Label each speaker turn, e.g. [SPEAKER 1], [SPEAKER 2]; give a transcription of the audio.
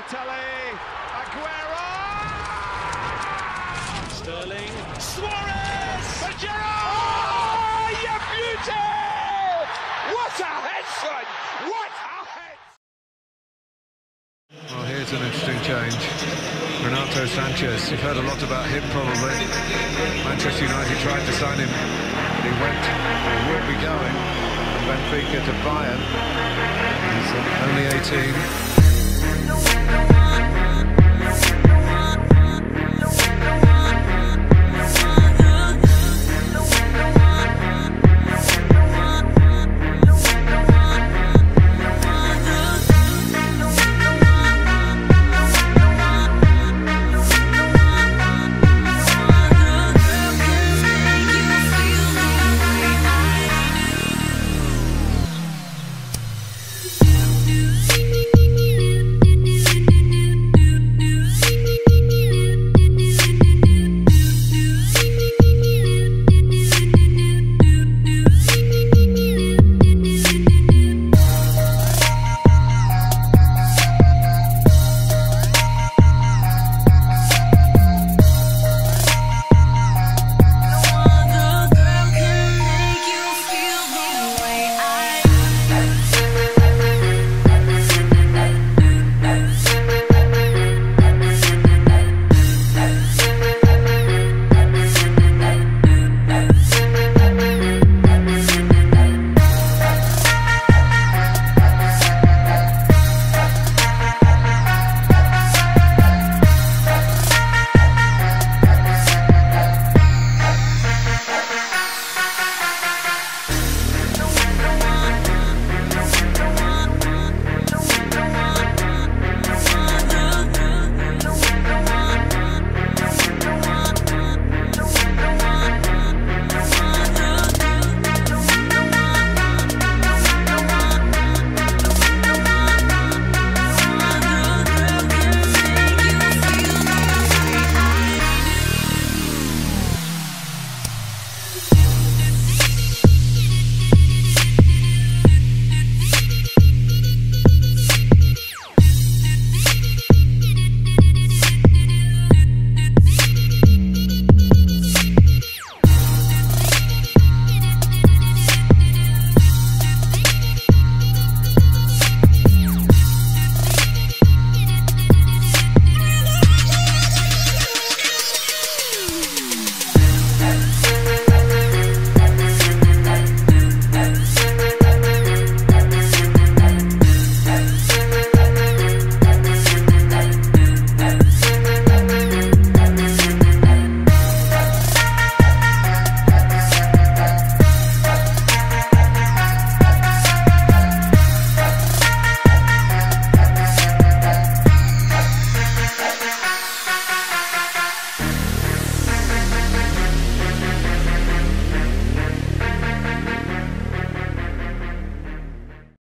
[SPEAKER 1] Balotelli, Aguero!
[SPEAKER 2] Sterling, Suarez! Pajero!
[SPEAKER 1] Oh, you beauty! What a head, son! What a head!
[SPEAKER 3] Well, here's an interesting change. Renato Sanches, you've heard a lot about him probably. Manchester United tried to sign him, but he went, or will be going, from Benfica to Bayern. He's only 18.